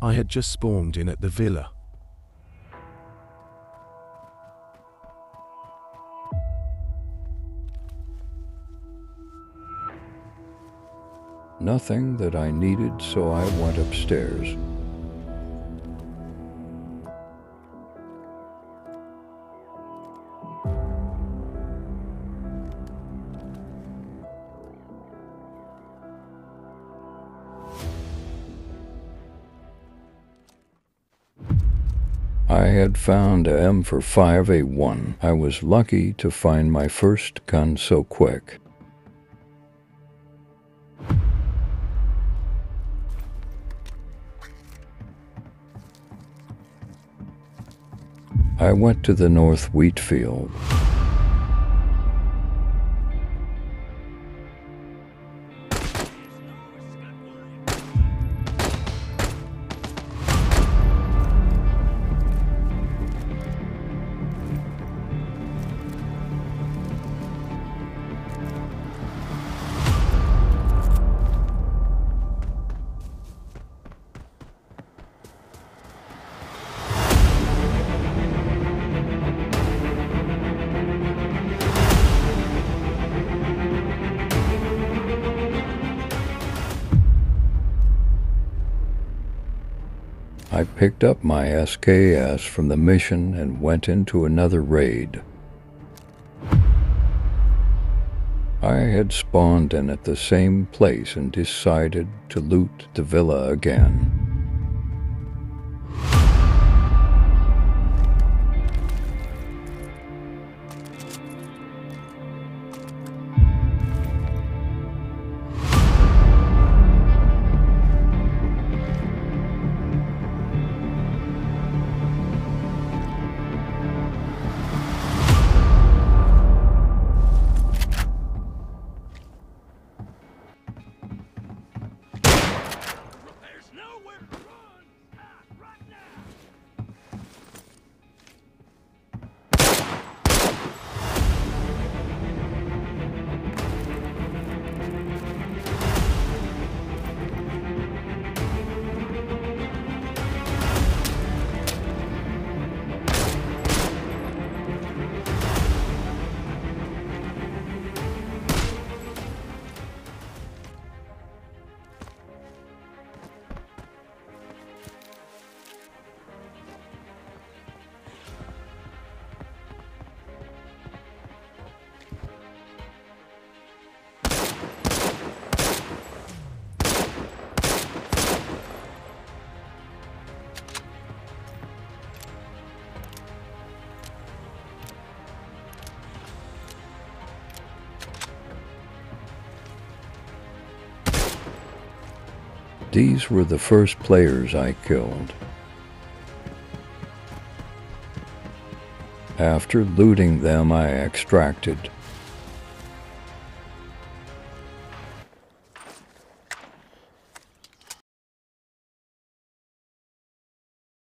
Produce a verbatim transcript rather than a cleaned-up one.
I had just spawned in at the villa. Nothing that I needed, so I went upstairs. I had found a M for five A one. I was lucky to find my first gun so quick. I went to the North Wheat Field. I picked up my S K S from the mission and went into another raid. I had spawned in at the same place and decided to loot the villa again. These were the first players I killed. After looting them, I extracted